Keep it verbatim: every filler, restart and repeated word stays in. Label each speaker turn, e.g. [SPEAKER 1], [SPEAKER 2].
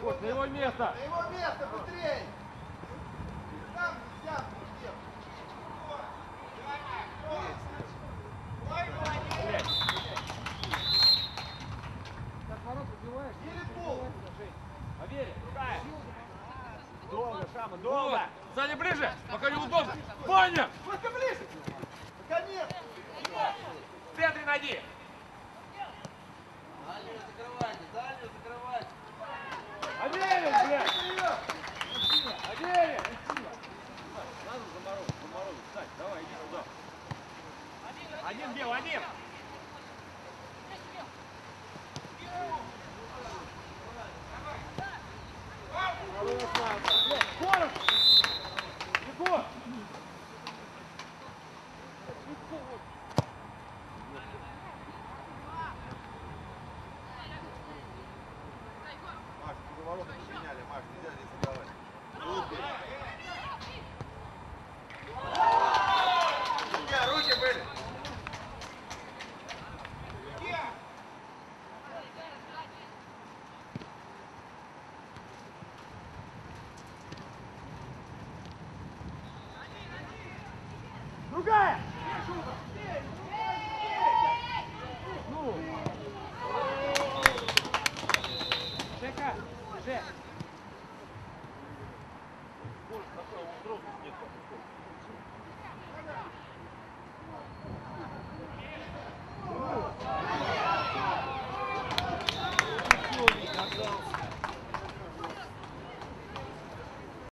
[SPEAKER 1] Гош, на его место!
[SPEAKER 2] На его место, быстрее! Там нельзя, где?
[SPEAKER 1] Как ворот убиваешь?
[SPEAKER 2] Или пол!
[SPEAKER 1] Поверь, другая!
[SPEAKER 2] Долго, Шама, долго!
[SPEAKER 1] Вот. Сзади ближе, пока неудобно! Ваня!
[SPEAKER 2] Только ближе! Наконец!
[SPEAKER 1] В центре найди!
[SPEAKER 3] Дальнюю закрывайте, дальнюю закрывайте.
[SPEAKER 1] Аверин, блядь! Аверин! Сразу заморозь, заморозь. Встань, давай, иди сюда. Один бел, один! Коров! Егор!
[SPEAKER 2] Маш, уже ворота поменяли, Маш, нельзя здесь отдавать. Руки! Судья, руки были!
[SPEAKER 1] Другая! Ну! Жека, Жек!